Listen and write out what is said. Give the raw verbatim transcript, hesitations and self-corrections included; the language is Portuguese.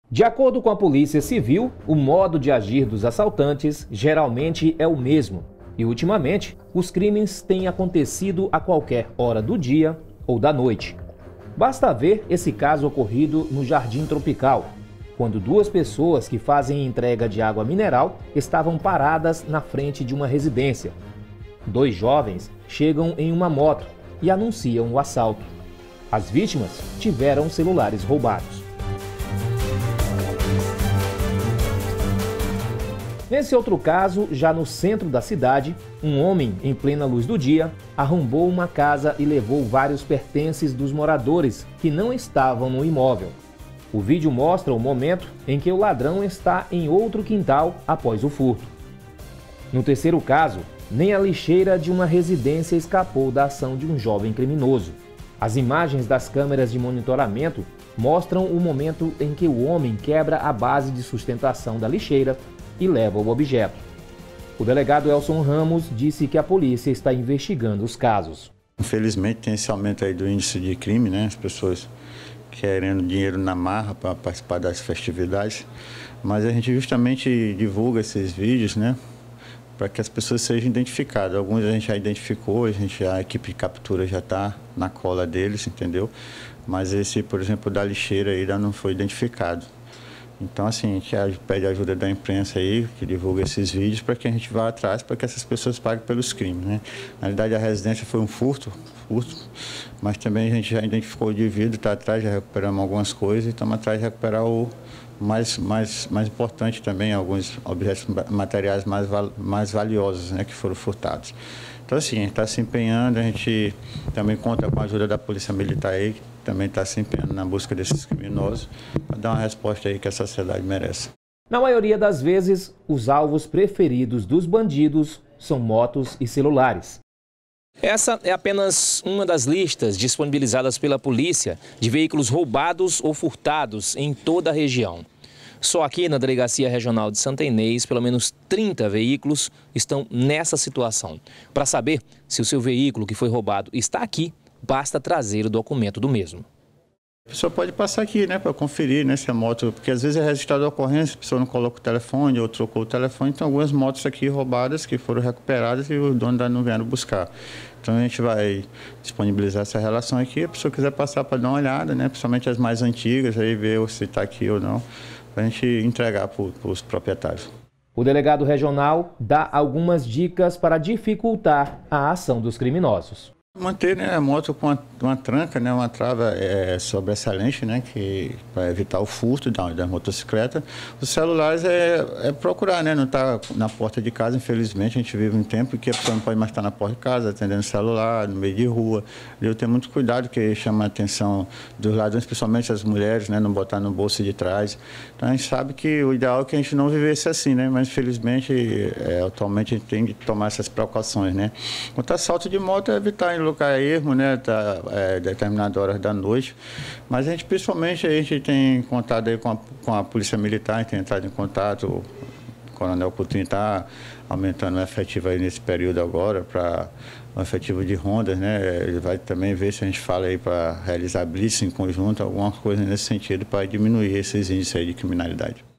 De acordo com a Polícia Civil, o modo de agir dos assaltantes geralmente é o mesmo. E, ultimamente, os crimes têm acontecido a qualquer hora do dia ou da noite. Basta ver esse caso ocorrido no Jardim Tropical, quando duas pessoas que fazem entrega de água mineral estavam paradas na frente de uma residência. Dois jovens chegam em uma moto e anunciam o assalto. As vítimas tiveram celulares roubados. Nesse outro caso, já no centro da cidade, um homem, em plena luz do dia, arrombou uma casa e levou vários pertences dos moradores que não estavam no imóvel. O vídeo mostra o momento em que o ladrão está em outro quintal após o furto. No terceiro caso, nem a lixeira de uma residência escapou da ação de um jovem criminoso. As imagens das câmeras de monitoramento mostram o momento em que o homem quebra a base de sustentação da lixeira e leva o objeto. O delegado Elson Ramos disse que a polícia está investigando os casos. Infelizmente tem esse aumento aí do índice de crime, né? As pessoas querendo dinheiro na marra para participar das festividades, mas a gente justamente divulga esses vídeos, né? Para que as pessoas sejam identificadas. Alguns a gente já identificou, a, gente, a equipe de captura já está na cola deles, entendeu? Mas esse, por exemplo, da lixeira ainda não foi identificado. Então, assim, a gente pede a ajuda da imprensa aí, que divulga esses vídeos, para que a gente vá atrás, para que essas pessoas paguem pelos crimes, né? Na realidade, a residência foi um furto, furto, mas também a gente já identificou o indivíduo, está atrás, já recuperamos algumas coisas e estamos atrás de recuperar o mais, mais, mais importante também, alguns objetos materiais mais, mais valiosos, né, que foram furtados. Então, assim, a gente está se empenhando, a gente também conta com a ajuda da Polícia Militar aí, que também está se empenhando na busca desses criminosos, para dar uma resposta aí que a sociedade merece. Na maioria das vezes, os alvos preferidos dos bandidos são motos e celulares. Essa é apenas uma das listas disponibilizadas pela polícia de veículos roubados ou furtados em toda a região. Só aqui na Delegacia Regional de Santa Inês, pelo menos trinta veículos estão nessa situação. Para saber se o seu veículo que foi roubado está aqui, basta trazer o documento do mesmo. A pessoa pode passar aqui, né, para conferir, né, se a moto, porque às vezes é registrado a ocorrência, a pessoa não coloca o telefone ou trocou o telefone, então algumas motos aqui roubadas que foram recuperadas e o dono não vieram buscar. Então a gente vai disponibilizar essa relação aqui, a pessoa quiser passar para dar uma olhada, né, principalmente as mais antigas, aí ver se está aqui ou não, para a gente entregar para os proprietários. O delegado regional dá algumas dicas para dificultar a ação dos criminosos. Manter, né, a moto com uma, uma tranca, né, uma trava é, sobressalente, né, que para evitar o furto da, da motocicleta. Os celulares é, é procurar, né, não estar na porta de casa. Infelizmente a gente vive um tempo que a pessoa não pode mais estar na porta de casa, atendendo celular, no meio de rua. Eu tenho muito cuidado, que chama a atenção dos ladrões, principalmente as mulheres, né, não botar no bolso de trás. Então a gente sabe que o ideal é que a gente não vivesse assim, né, mas infelizmente é, atualmente a gente tem que tomar essas precauções, né. Quanto a assalto de moto, é evitar em lugar ermo, né, tá, é, determinadas horas da noite, mas a gente, principalmente, a gente tem contato aí com a, com a Polícia Militar, a gente tem entrado em contato, o Coronel Coutinho está aumentando o efetivo aí nesse período agora, para o efetivo de rondas, né, ele vai também ver se a gente fala aí para realizar blitz em conjunto, alguma coisa nesse sentido, para diminuir esses índices aí de criminalidade.